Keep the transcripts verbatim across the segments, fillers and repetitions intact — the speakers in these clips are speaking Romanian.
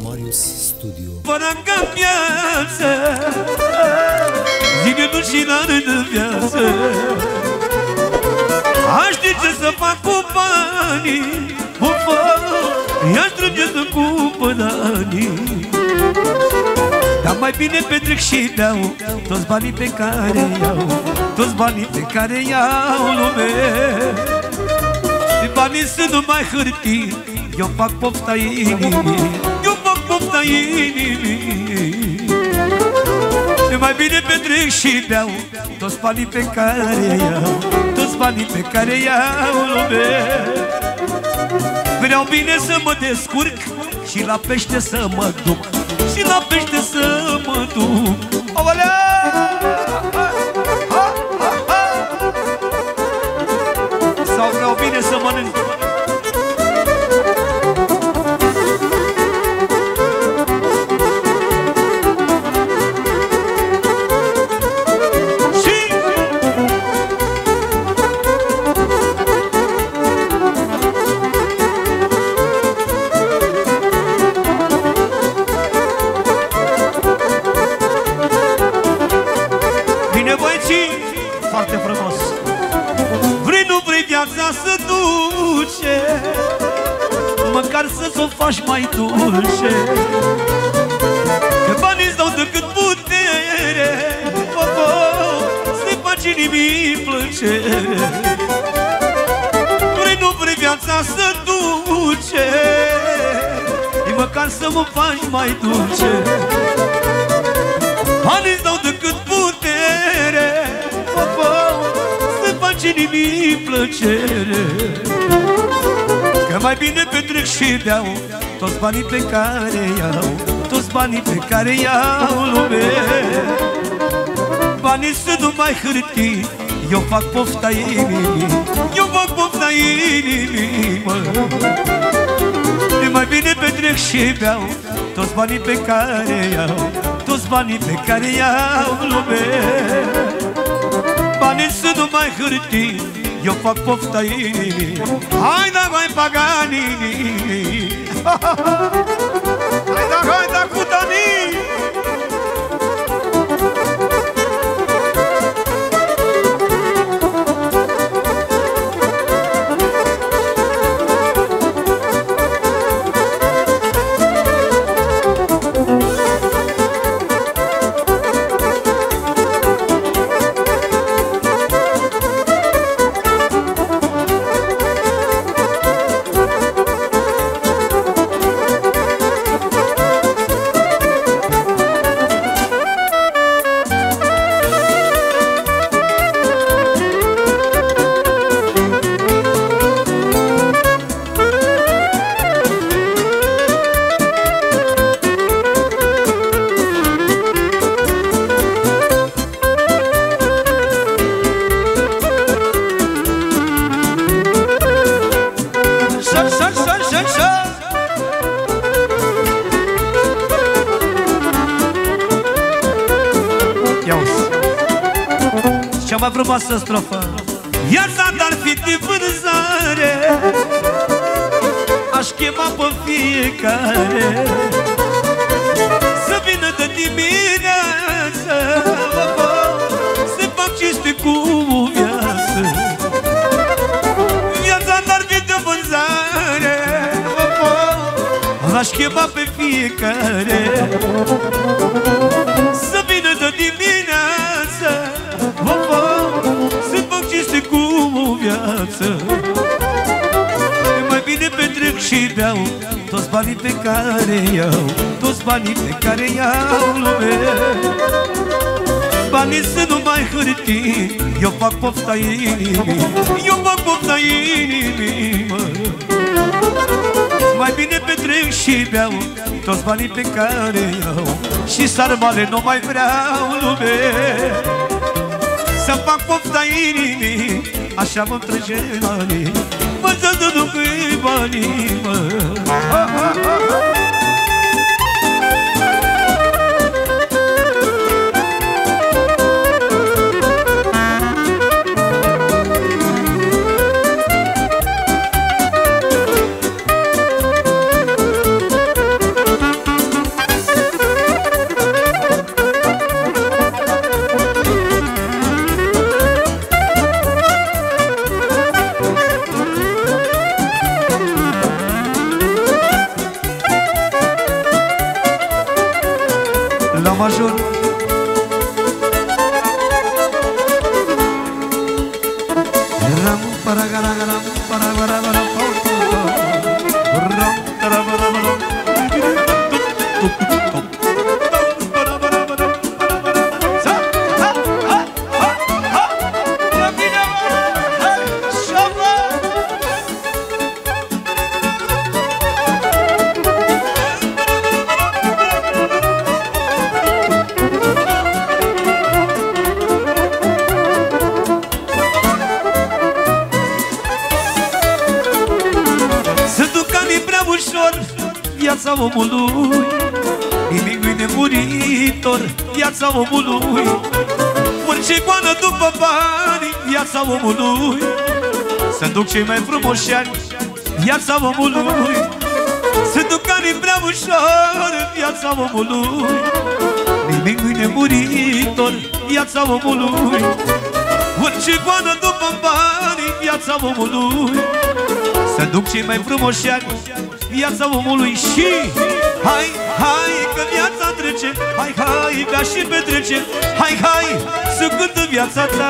Marius Studio. Fără ca viață, zile nu și n-ar în viață. Aș ști ce să fac cu banii, o fac, i-aș trânge să cumpăr anii. Dar mai bine petrec și beau toți banii pe care iau, toți banii pe care iau lume. Banii sunt numai hârtii, eu fac pofta inimii, eu fac pofta inimii. Mai bine petrec și beau toți banii pe care iau, toți banii pe care iau lume. Vreau bine să mă descurc și la pește să mă duc, și la pește să mă duc. Aolea! Sau vreau bine să mănânc. Foarte frumos. Vrei, nu vrei viața să duce, măcar să s-o faci mai dulce, că banii îți dau decât putere, oh, oh, să-i faci inimii plăcere. Vrei, nu vrei viața să duce, măcar să mă faci mai dulce. Banii îți dau decât putere, să faci inimii plăcere. Că mai bine petrec și beau toți banii pe care iau, toți banii pe care iau lume. Banii sunt numai hârtii, eu fac pofta inimii, eu fac pofta inimii, mă. Mai bine petrec și beau toți banii pe care iau, toți banii pe care iau lume. Banii sunt numai hârtii, eu fac pofta inimii. Hai da, hai paganii, hai da, hai da, cu tanii. Cea mai frumoasă strofă. Viața dar fi de vânzare, aș chema pe fiecare să vină de dimineață, să fac cinste cu viață. Viața dar fi de vânzare, aș chema pe fiecare să vină de dimineață, să fac cinste cu viață. Mai bine petrec și beau toți banii pe care iau, toți banii pe care iau lume. Banii sunt numai hârtii, eu fac pofta inimii, eu fac pofta inimii, mă. Mai bine petrec și beau toți banii pe care iau, și sarmale nu mai vreau lume. Să fac pofta inimii, așa mă trece anii, mă să duc banii, mă. Ha, ha, ha, ha. major. Ram paragara paragara ram tarabara. Viața omului, nimic nu-i nemuritor, viața omului. Orice goană după bani, viața omului. Să duc cei mai frumoși ani, viața omului. Să duc anii prea ușor, viața omului. Nimic nu-i nemuritor, viața omului. Orice goană după bani, viața omului. Să duc cei mai frumoși ani, viața omului. Și hai, hai, că viața trece. Hai, hai, bea și petrece. Hai, hai, să cântă viața ta.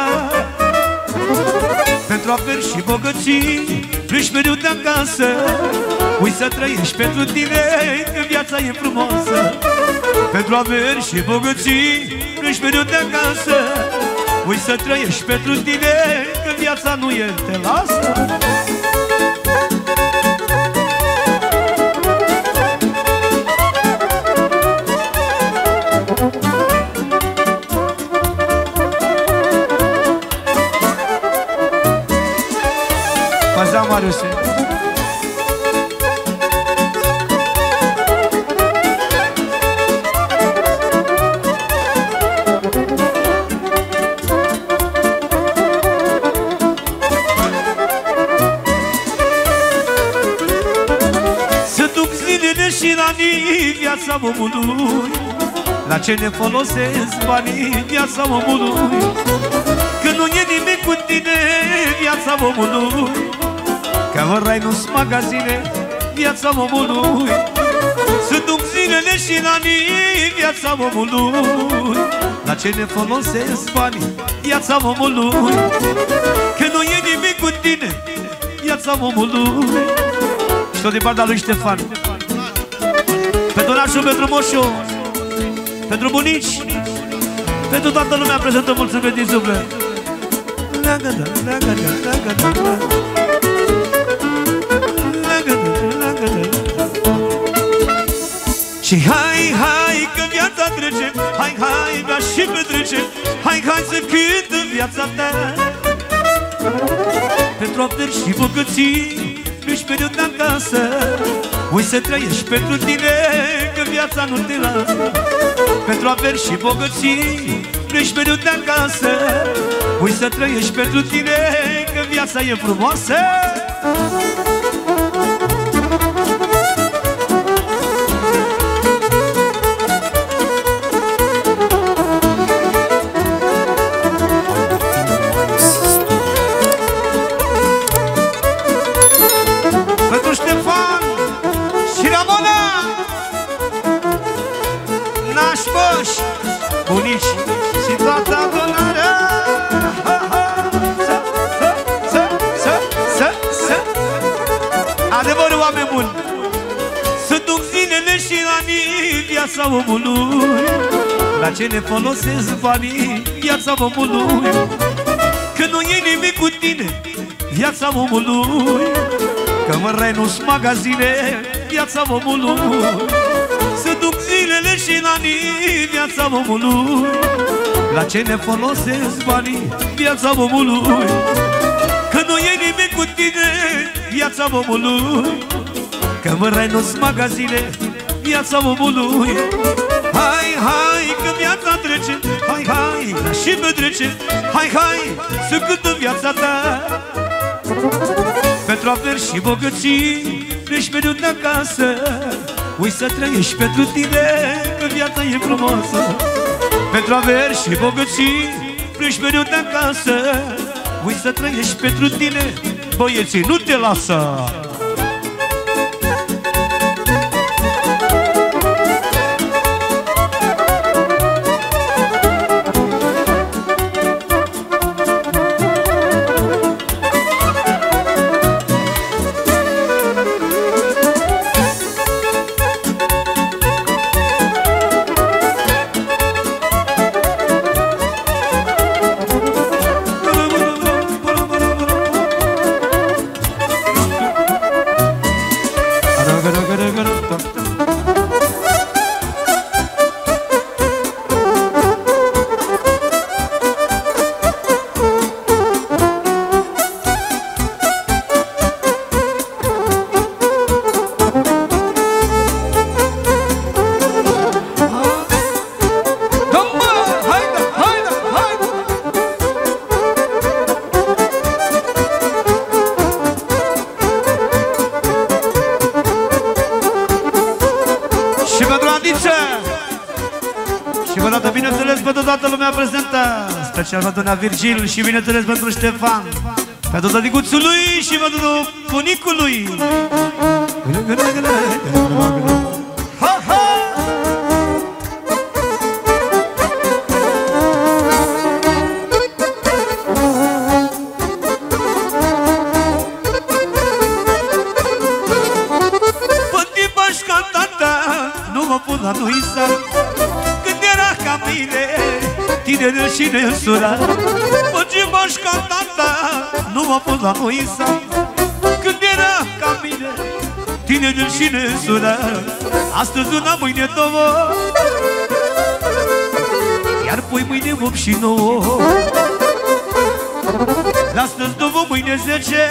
Pentru averi și bogății pleci mereu de acasă. Ui să trăiești pentru tine, că viața e frumoasă. Pentru averi și bogății pleci mereu de acasă. Ui să trăiești pentru tine, că viața nu e te lasă. Paza Mariuse. Să duc zilele și anii, viața omului. La ce ne folosesc banii, viața omului? Că nu e nimic cu tine, viața omului. Că în rai nu-s magazine, viața omului. Să duc zilele și anii, viața omului. La ce ne folosesc banii, viața omului? Că nu e nimic cu tine, viața omului. Și tot din partea lui Ștefan, pentru nașul, pentru moșul, pentru bunici, pentru toată lumea prezentă, mulțumesc din suflet. Leagă-da, leagă-da, leagă-da, leagă-da. Și hai, hai, că viața trece. Hai, hai, bea și petrece. Hai, hai să cântă viața ta. Pentru averi și bogății pleci mereu de acasă. Ui să trăiești pentru tine, că viața nu te lasă. Pentru averi și bogății pleci mereu de acasă. Ui să trăiești pentru tine, că viața e frumoasă. Pentru Ștefan și Ramona, nașpoși, bunici și toată adunarea. Adevărul, oameni buni, să duc zilele și anii, viața omului. La ce ne folosesc banii, viața omului? Că nu e nimic cu tine, viața omului. Că în rai nu-s magazine, viața omului. Să duc zilele și anii, viața omului. La ce ne folosesc banii, viața omului? Că nu e nimic cu tine, viața omului. Că în rai nu-s magazine, viața omului. Hai, hai, că viața trece. Hai, hai, și petrece. Hai, hai, să cântă viața ta. Pentru averi și bogății pleci mereu de acasă. Ui să trăiești pentru tine, că viața e frumoasă. Pentru averi și bogății pleci mereu de acasă. Ui să trăiești pentru tine, băieții, nu te lasă. Și pentru Andice. Și vă dată bineînțeles pentru toată lumea prezentă, special pentru doamna Virgil și bineînțeles pentru Ștefan, pentru tăticuțul lui și pentru bunicul lui. Ha, ha! Pântipaș cantanta, nu mă pun la Luisa, când era ca mine, tineri și nesurat. Pântipaș cantanta, nu mă pun la Luisa, când era ca mine, tineri și nesurat. Astăzi una, mâine două, iar pui mâine opt și nouă. Astăzi două, mâine zece,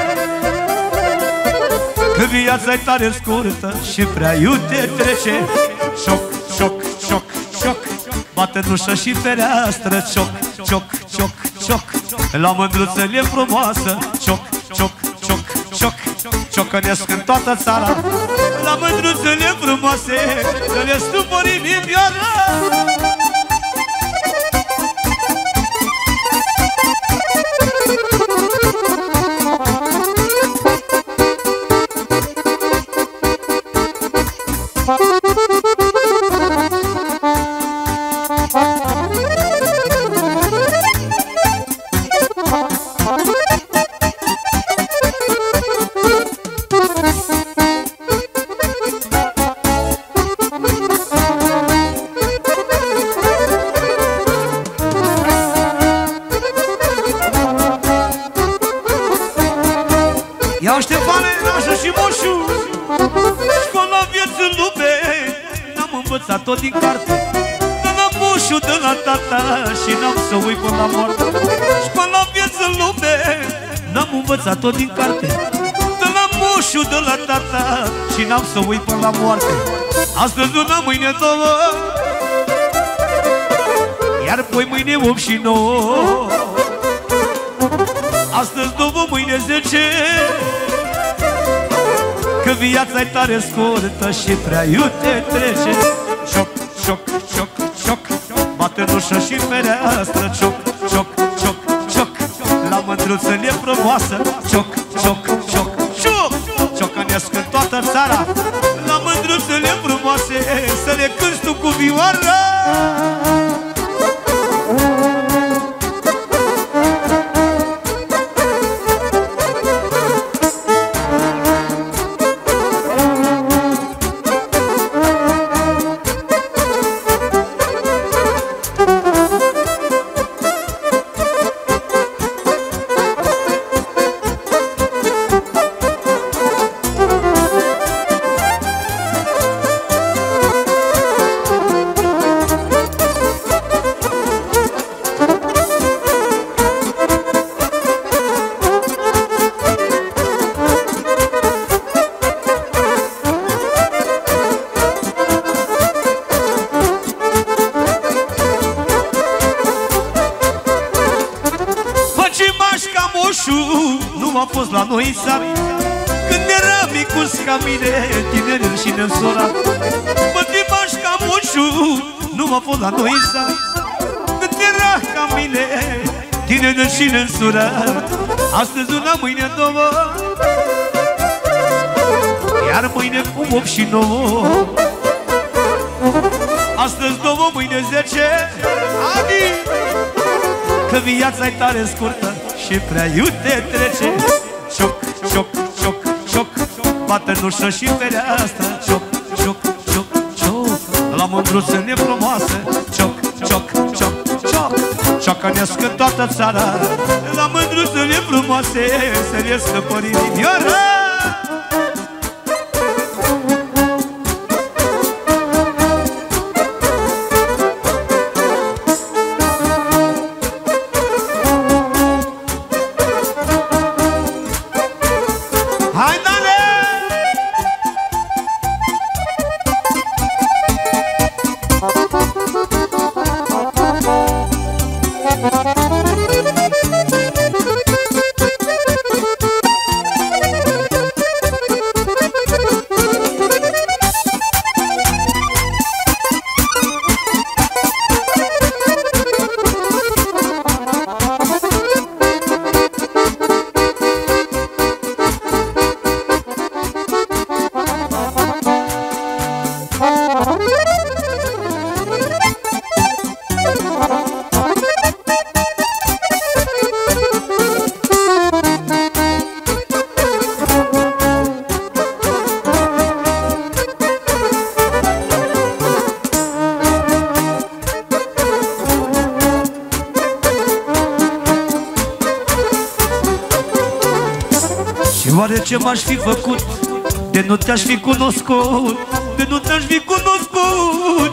că viața-i tare scurtă și prea iute trece. Șoc, șoc, șoc, șoc, bate în ușă și fereastră. Cioc, cioc, cioc, cioc, la mândruțele frumoasă. Cioc, cioc, cioc, cioc, ciocănesc în toată țara. La mândruțele frumoase să le stupări inimioară. Iau Ștefane, Nașu și Moșu, școala vieții în lume n-am învățat tot din carte. De la Moșu, de la tata și n-am să uit până la moarte. Școala vieții în lume n-am învățat tot din carte. De la Moșu, de la tata și n-am să uit până la moarte. Astăzi una, mâine două, iar poi mâine opt și nouă. Astăzi două, mâine zece, că viața-i tare scurtă și prea iute trece. Cioc, cioc, cioc, cioc, bate în ușă și fereastră. Cioc, cioc, cioc, cioc, la mândruțele frumoasă. Cioc, cioc, cioc, cioc, ciocănesc în toată țara. La mândruțele frumoase să le cânti tu cu vioară. Nu a fost la noi sat, când era micuț ca mine, tinerel și neînsorat. Pătimaș ca Moșu, nu a fost la noi sat, când era ca mine, tinerel și neînsorat. Astăzi una, mâine două, iar mâine cu opt și nouă. Astăzi două, mâine zece, Adi, că viața-i tare scurtă și prea iute trece. Cioc, cioc, cioc, cioc, bate în ușă și fereastră. Cioc, cioc, cioc, cioc, la mândruțele frumoase. Cioc, cioc, cioc, cioc, ciocănesc în toată țara. La mândruțele frumoase să le scăpări inimioară. ce m-aș fi făcut de nu te-aș fi cunoscut, de nu te-aș fi cunoscut.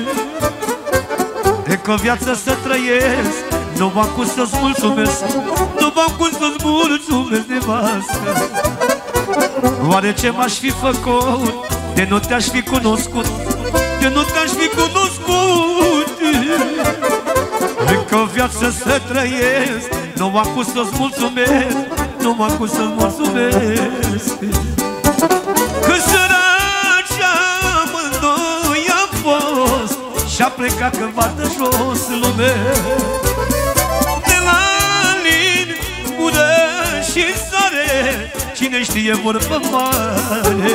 E că viața să trăiesc, nu m-am cum să-ți mulțumesc, nu m-am cum să-ți mulțumesc, nevastă. Oare ce m-aș fi făcut de nu te-aș fi cunoscut, de nu te-aș fi cunoscut. Încă o viață să trăiesc, nu m-am cum să-ți mulțumesc, nu m-am cum să-ți mulțumesc. Că săraci amândoi am fost și-a plecat cândva de jos lume. De la lin, udă și sare, cine știe vorbă mare.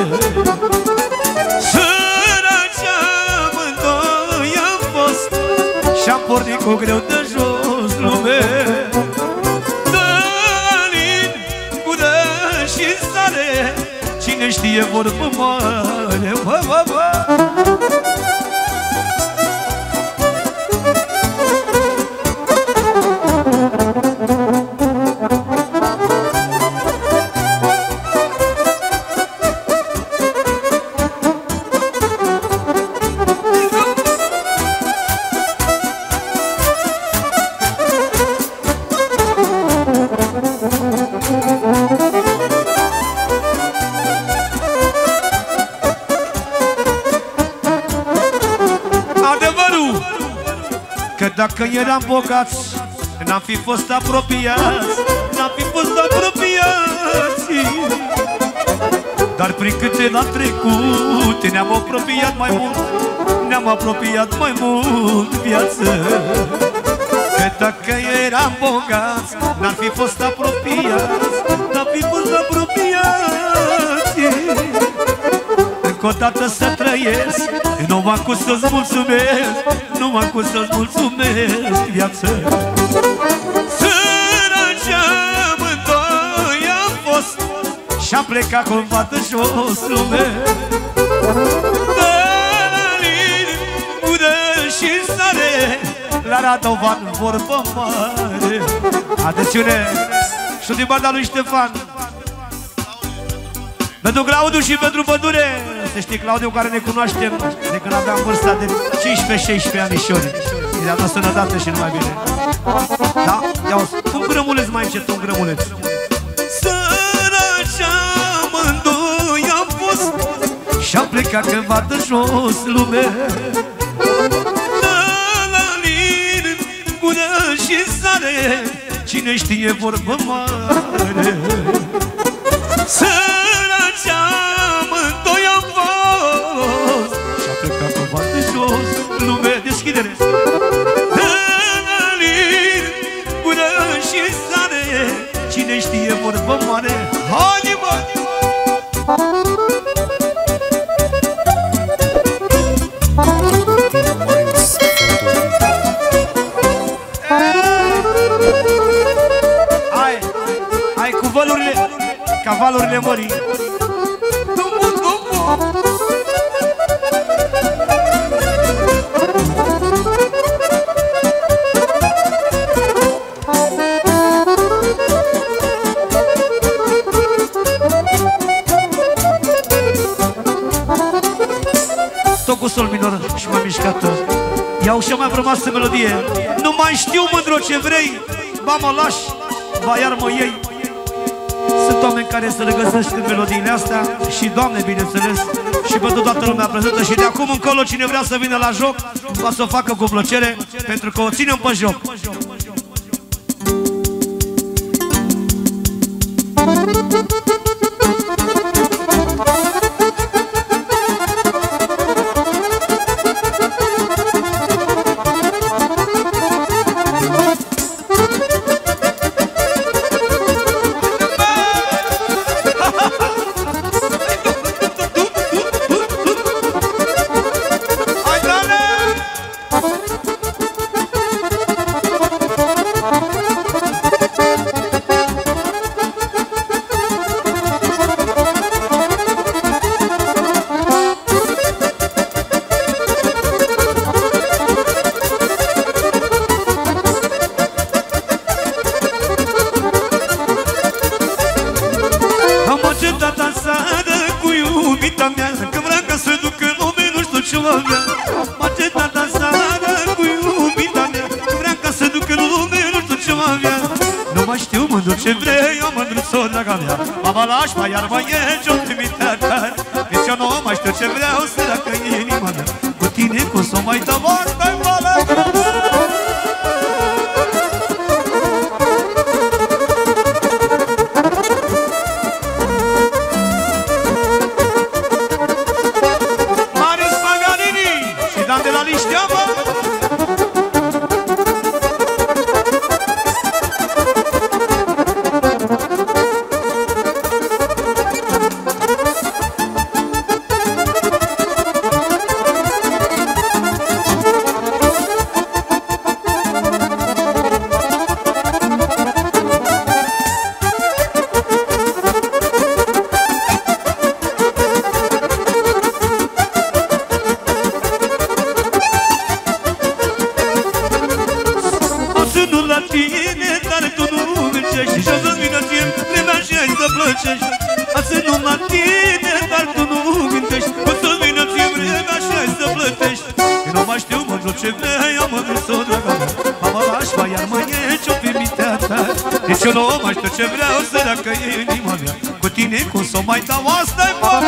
Săraci amândoi am fost și-am pornit cu greu de jos lume. De la lin, udă și sare, cine știe vorbă mare. Bă, bă, bă. Dacă eram bogați, n-am fi fost apropiați, n-am fi fost apropiați. Dar prin câte l-am trecut, ne-am apropiat mai mult, ne-am apropiat mai mult viață. Că dacă eram bogați, n-am fi fost apropiați, n-am fi fost apropiați. Încă o dată să trăiesc, nu m-am cum să-ți mulțumesc, nu m-am cum să-ți mulțumesc viață. Săraci amândoi am fost și-am plecat cumva de jos lume. De la lin, udă și sare, la Radovan vorbă mare. Atențiune! Și din banda lui Ștefan, pentru Claudiu și pentru Pădure. Să știi, Claudiu, care ne cunoaștem de când aveam vârsta de cincisprezece șaisprezece anișori. Îi dea sănătate și numai bine. Da? Ia-o, un grămuleț mai încet, un grămuleț. Săraci amândoi am fost și-am plecat cândva de jos lume. De la lin, udă și sare, cine știe vorbă mare. Săraci amândoi am fost și-a plecat cumva de jos lume. Deschidere! De la lin, udă și sare, cine știe vorbă mare. Haide, mă! Hai, hai cu vălurile, cavalurile mării. Tot cu sol minor și mai mișcată. Iau și-o mai frumoasă melodie. Nu mai știu, mândro, ce vrei, ba mă lași, ba iar mă iei. Sunt oameni care se regăsesc în melodiile astea și Doamne, bineînțeles, și pentru toată lumea prezentă. Și de acum încolo, cine vrea să vină la joc, va să o facă cu plăcere, pentru că o ținem pe joc. ce-o avea. M-a cetat aseară cu iubita mea, vrea ca să ducă lume, nu știu ce-o avea. Nu mai știu mândru ce vrei, eu mândru-s-o, draga mea. Mama lași, mai iar mai e ce-o trimitea ta. Deci eu nu mai știu ce vreau, săracă inima mea. Cu tine cum s-o mai dă moartă-i vală. Deci eu nu mai știu ce vreau, săracă inima mea. Cu tine cum s-o mai dau, asta-i boală.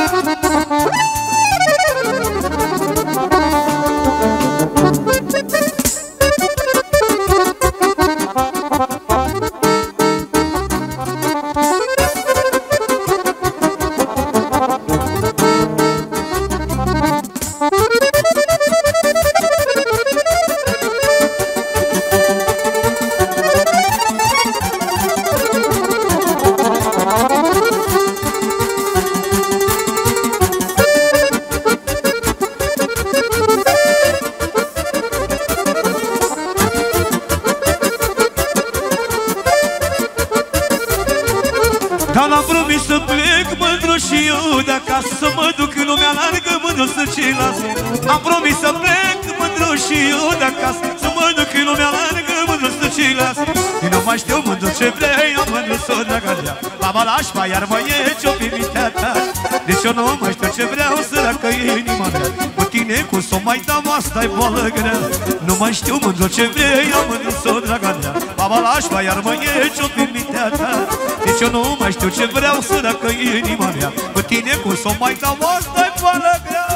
Am promis să plec mândru și eu de acasă, să mă duc în lumea largă, mândru să ce las. Eu nu mai știu mândru ce vrei, eu mândru s-o draga mea. Mama lași, mai iar mai e ce-o fi mintea ta. Deci eu nu mai știu ce vreau, săracă inima mea. Cu tine cum s-o mai dau, asta-i boală grea. Nu mai știu mândru ce vrei, eu mândru s-o draga mea. Mama lași, mai iar mai e ce-o fi mintea ta. Deci eu nu mai știu ce vreau, săracă inima mea. Cu tine cum s-o mai dau, asta-i boală grea.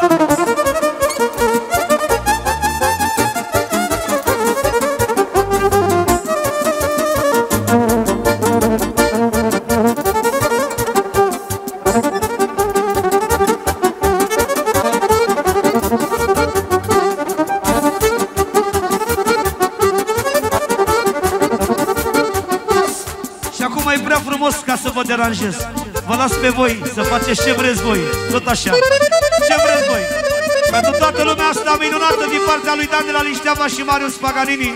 Ca să vă deranjez, vă las pe voi să faceți ce vreți voi, tot așa, ce vreți voi. Pentru toată lumea asta minunată din partea lui Dan de la Lișteava și Marius Paganini.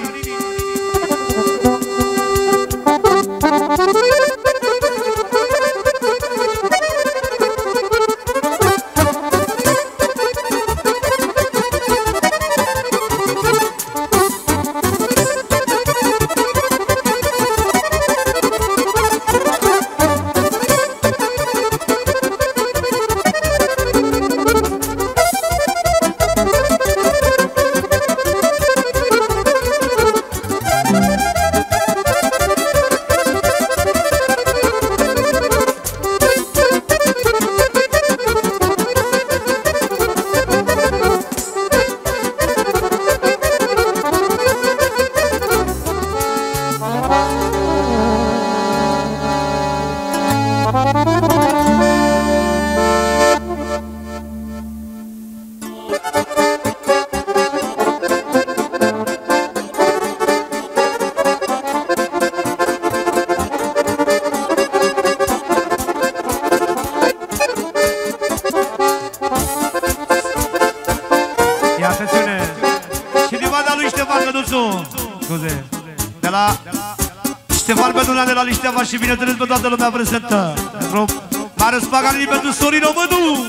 Ștefan Bedulea de la Lișteava și bineînțeles pe toată lumea prezentă. Marius Paganini pentru Sorin Omădu.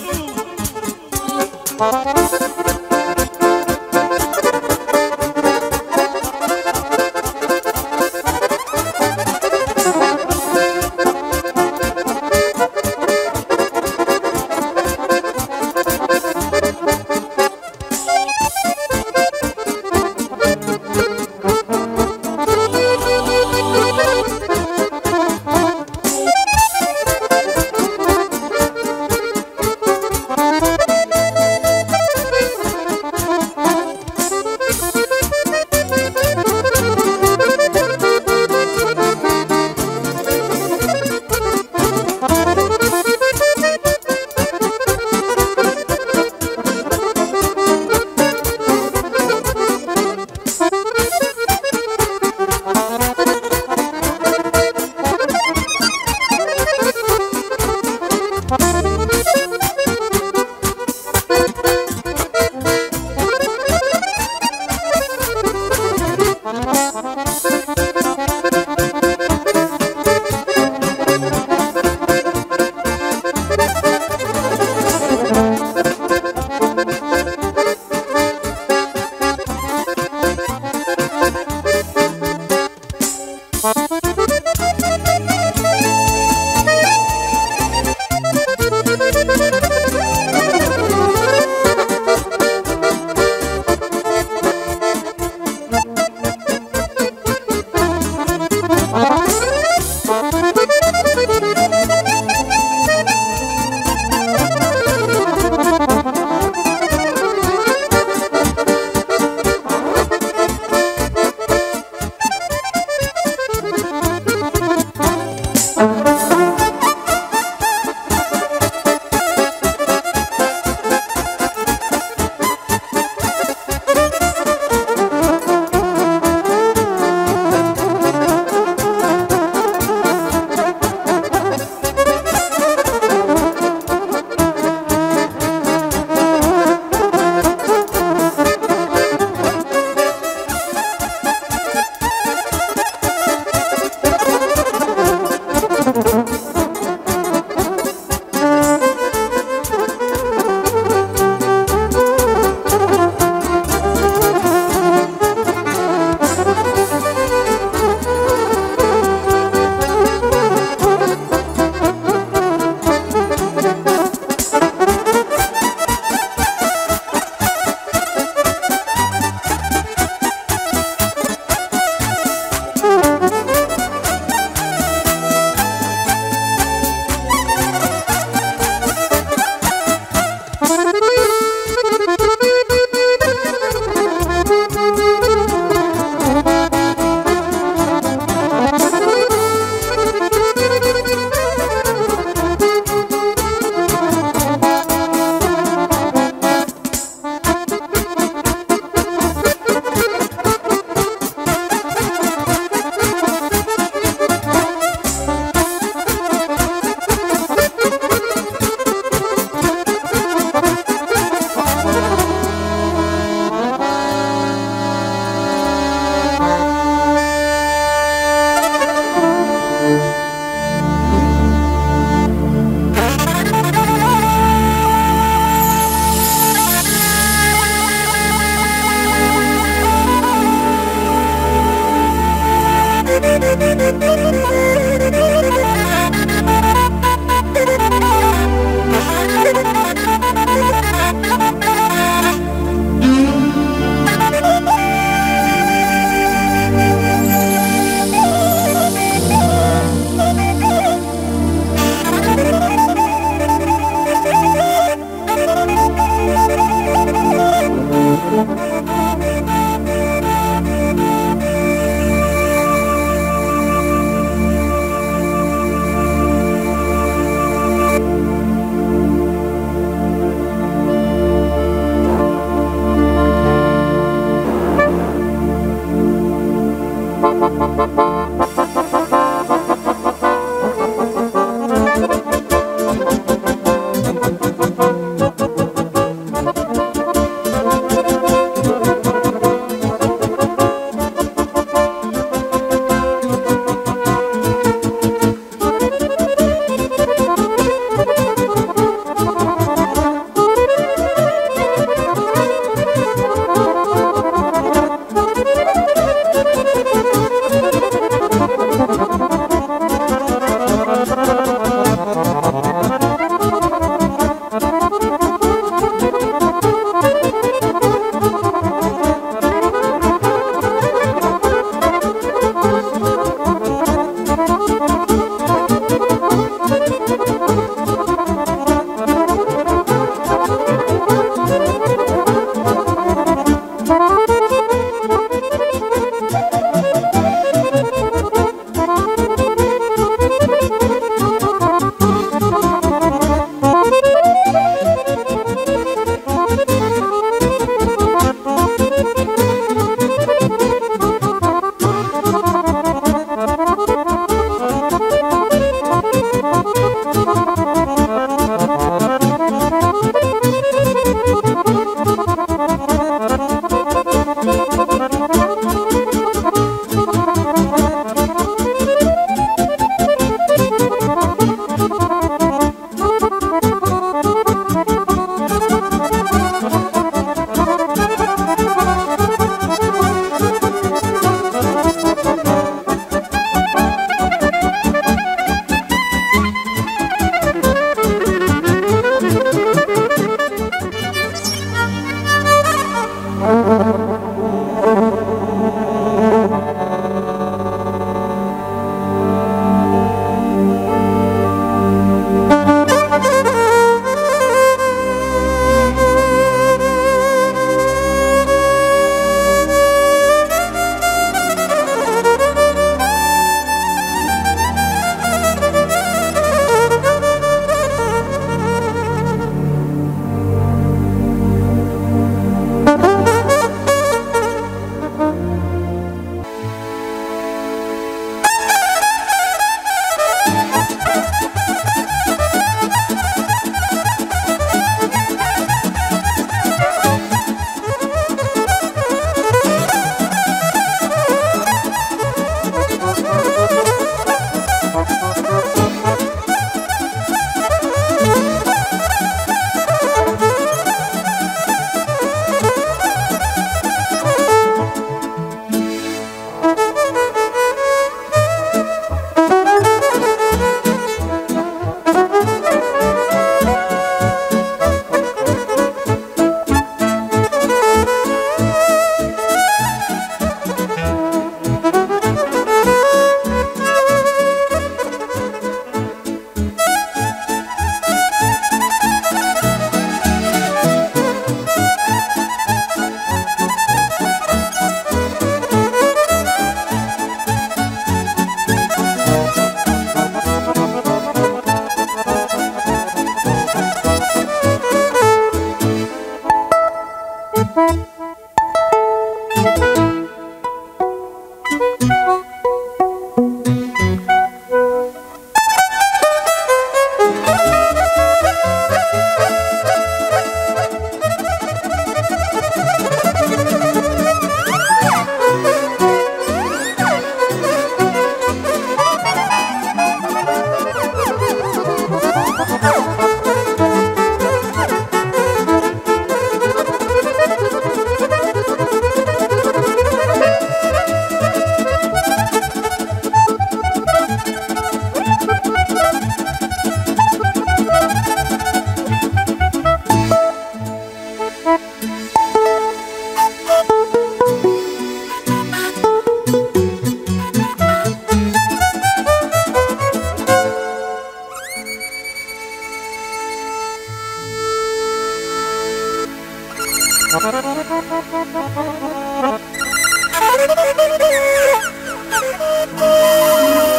Thank you.